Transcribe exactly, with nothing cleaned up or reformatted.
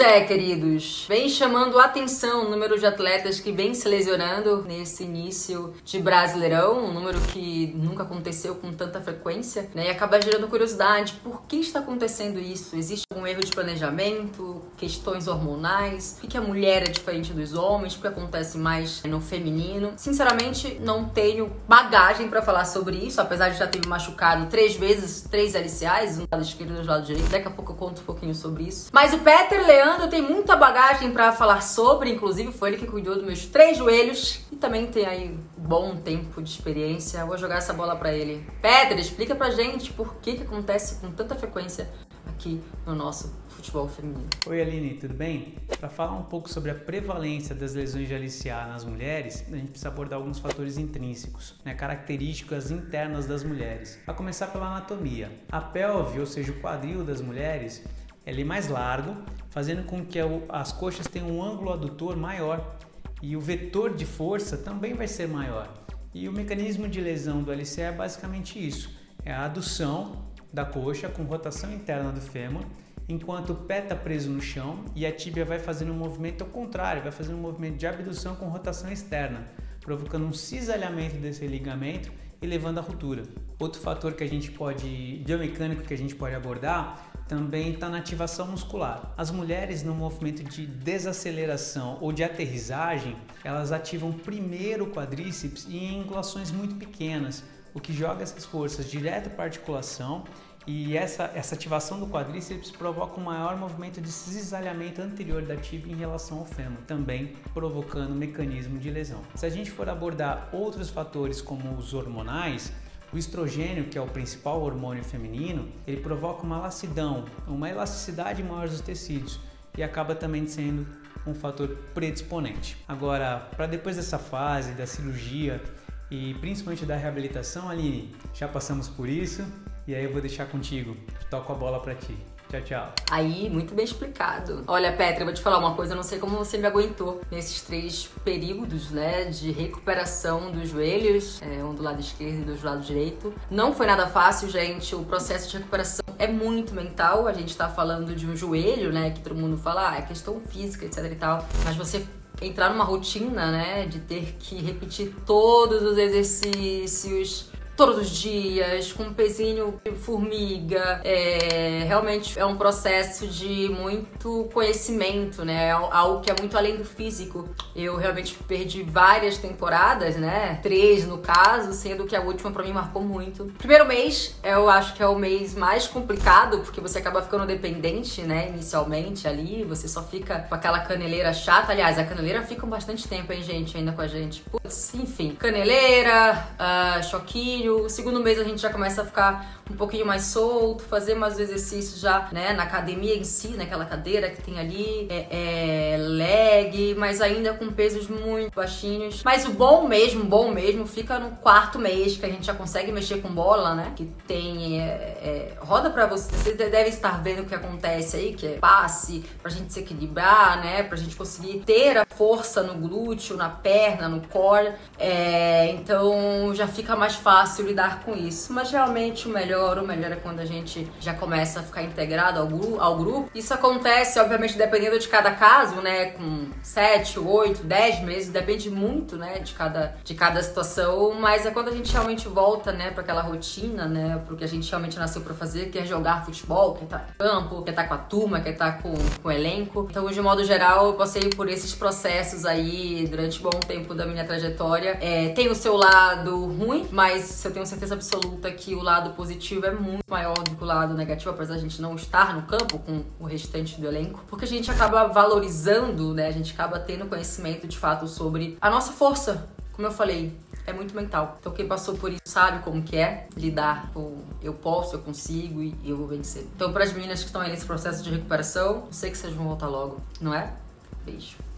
é, queridos, vem chamando a atenção o número de atletas que vem se lesionando nesse início de Brasileirão, um número que nunca aconteceu com tanta frequência, né? E acaba gerando curiosidade, por que está acontecendo isso? Existe algum erro de planejamento, questões hormonais? Por que a mulher é diferente dos homens? Por que acontece mais no feminino? Sinceramente, não tenho bagagem pra falar sobre isso, apesar de já ter me machucado três vezes, três L C As, um lado esquerdo e um lado direito. Daqui a pouco eu conto um pouquinho sobre isso. Mas o Peter Leandro tem muita bagagem pra falar sobre, inclusive foi ele que cuidou dos meus três joelhos e também tem aí bom tempo de experiência. Eu vou jogar essa bola pra ele. Peter, explica pra gente por que que acontece com tanta frequência aqui no nosso futebol feminino. Oi Aline, tudo bem? Para falar um pouco sobre a prevalência das lesões de L C A nas mulheres, a gente precisa abordar alguns fatores intrínsecos, né, características internas das mulheres. A começar pela anatomia. A pelve, ou seja, o quadril das mulheres, ele é mais largo, fazendo com que as coxas tenham um ângulo adutor maior e o vetor de força também vai ser maior. E o mecanismo de lesão do L C A é basicamente isso, é a adução da coxa com rotação interna do fêmur, enquanto o pé está preso no chão e a tíbia vai fazendo um movimento ao contrário, vai fazendo um movimento de abdução com rotação externa, provocando um cisalhamento desse ligamento e levando à ruptura. Outro fator que a gente pode, biomecânico que a gente pode abordar, também está na ativação muscular. As mulheres no movimento de desaceleração ou de aterrissagem, elas ativam primeiro o quadríceps e em angulações muito pequenas, o que joga essas forças direto para a articulação e essa, essa ativação do quadríceps provoca um maior movimento de cisalhamento anterior da tíbia em relação ao fêmur, também provocando um mecanismo de lesão. Se a gente for abordar outros fatores como os hormonais, o estrogênio, que é o principal hormônio feminino, ele provoca uma lacidão, uma elasticidade maior dos tecidos e acaba também sendo um fator predisponente. Agora, para depois dessa fase da cirurgia e principalmente da reabilitação, Aline, já passamos por isso e aí eu vou deixar contigo. Toco a bola para ti. Tchau, tchau. Aí, muito bem explicado. Olha, Petra, eu vou te falar uma coisa, eu não sei como você me aguentou nesses três períodos, né, de recuperação dos joelhos, é, um do lado esquerdo e do lado direito. Não foi nada fácil, gente, o processo de recuperação é muito mental, a gente tá falando de um joelho, né, que todo mundo fala, ah, é questão física, etc e tal, mas você entrar numa rotina, né, de ter que repetir todos os exercícios todos os dias, com um pezinho de formiga, é, realmente é um processo de muito conhecimento, né, algo que é muito além do físico. Eu realmente perdi várias temporadas, né, três no caso, sendo que a última pra mim marcou muito. Primeiro mês, eu acho que é o mês mais complicado, porque você acaba ficando dependente, né, inicialmente ali, você só fica com aquela caneleira chata. Aliás, a caneleira fica bastante tempo, hein, gente, ainda com a gente. Putz, enfim, caneleira, uh, choquinho. O segundo mês a gente já começa a ficar um pouquinho mais solto, fazer mais exercícios já, né, na academia em si, naquela cadeira que tem ali, é, é leg, mas ainda com pesos muito baixinhos. Mas o bom mesmo, bom mesmo, fica no quarto mês, que a gente já consegue mexer com bola, né, que tem, é, é, roda pra você, você deve estar vendo o que acontece aí, que é passe, pra gente se equilibrar, né, pra gente conseguir ter a força no glúteo, na perna, no core, é, então já fica mais fácil lidar com isso. Mas realmente o melhor, o melhor é quando a gente já começa a ficar integrado ao, gru ao grupo. Isso acontece, obviamente, dependendo de cada caso, né, com sete, oito, dez meses, depende muito, né, de cada, de cada situação, mas é quando a gente realmente volta, né, pra aquela rotina, né, pro que a gente realmente nasceu pra fazer, que é jogar futebol, quer estar no campo, quer estar com a turma, quer estar com, com o elenco. Então, de modo geral, eu passei por esses processos aí durante um bom tempo da minha trajetória. É, tem o seu lado ruim, mas eu tenho certeza absoluta que o lado positivo é muito maior do que o lado negativo, apesar de a gente não estar no campo com o restante do elenco, porque a gente acaba valorizando, né, a gente acaba tendo conhecimento de fato sobre a nossa força, como eu falei, é muito mental. Então quem passou por isso sabe como que é lidar com eu posso, eu consigo e eu vou vencer. Então para as meninas que estão aí nesse processo de recuperação, eu sei que vocês vão voltar logo, não é? Beijo.